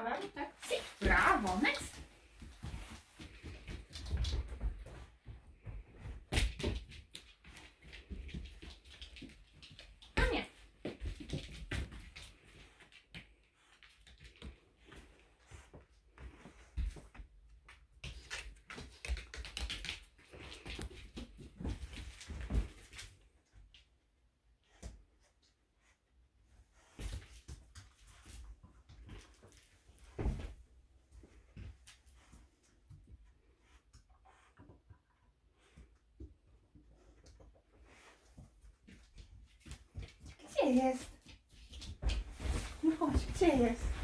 alarm? Tak. Si. Brawo, next. A nie. Gdzie jest? No chodź, gdzie jest?